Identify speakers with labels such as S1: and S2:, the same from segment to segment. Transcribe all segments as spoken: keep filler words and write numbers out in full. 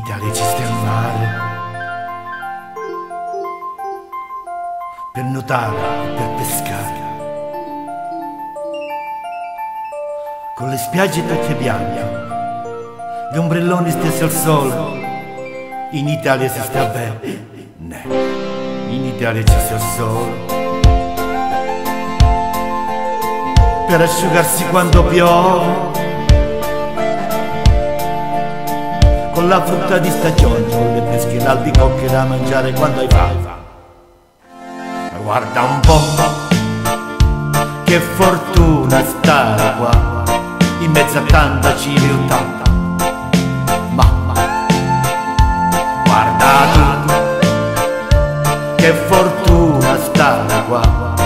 S1: Italia ci sta al mare per nuotare e per pescare, con le spiagge tutte bianche, gli ombrelloni stessi al sole. In Italia si sta bene, in Italia ci sta il sole per asciugarsi quando piove, con la frutta di stagione, con le pesche e l'albicocche da mangiare quando hai fame. Ma guarda un po', che fortuna stare qua, in mezzo a tanta civiltà. Ma guarda tu, che fortuna stare qua,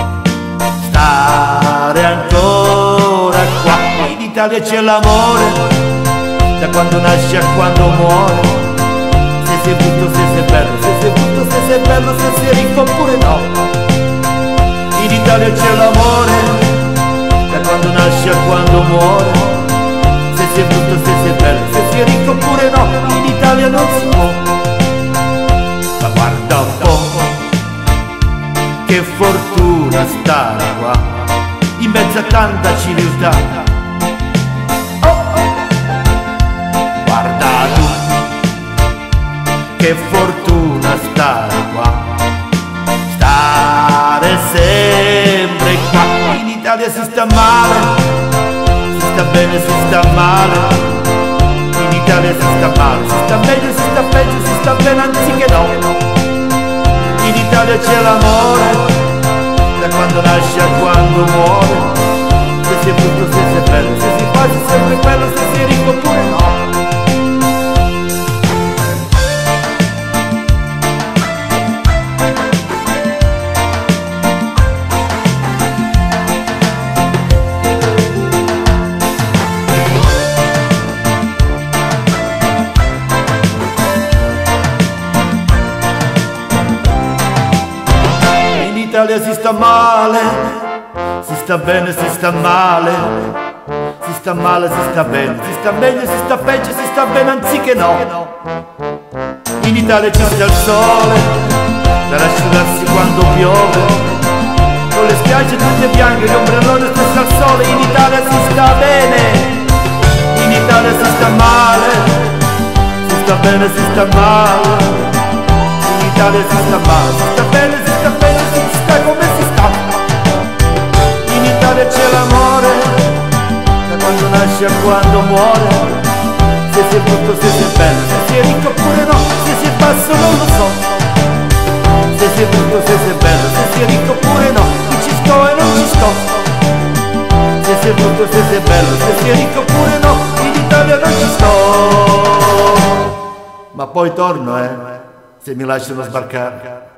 S1: stare ancora qua. In Italia c'è l'amore, da quando nasce a quando muore. Se sei brutto, se sei bello, se sei brutto, se sei bello, se sei ricco oppure no. In Italia c'è l'amore, da quando nasce a quando muore. Se sei brutto, se sei bello, se sei ricco oppure no. In Italia non si può. Ma guarda un po', che fortuna stare qua, in mezzo a tanta civiltà. Che fortuna stare qua, stare sempre qua. In Italia si sta male, si sta bene, si sta male. In Italia si sta male, si sta meglio, si sta peggio, si sta bene anziché no. In Italia c'è l'amore, da quando nasce a quando muore. Se sei brutto, se sei bello, se sei quasi sempre quello, se sei ricco oppure no. In Italia si sta male, si sta bene, si sta male, si sta male, si sta bene, si sta meglio, si sta peggio, si sta bene anziché no. In Italia ci sta il sole per asciugarsi quando piove, con le spiagge tutte bianche, gli ombrelloni stessi al sole. In Italia si sta bene, in Italia si sta male, si sta bene, si sta male. In Italia si sta male, si sta bene, si sta peggio, si sta come si sta. In Italia c'è l'amore, da quando nasce a quando muore. Se sei brutto, se sei bello, se sei ricco oppure no. Se sei basso non lo so. Se sei brutto, se sei bello, se sei ricco oppure no. Qui ci sto e non ci sto. Se sei brutto, se sei bello, se sei ricco oppure no. In Italia non ci sto. Ma poi torno, eh, se mi lasciano sbarcare.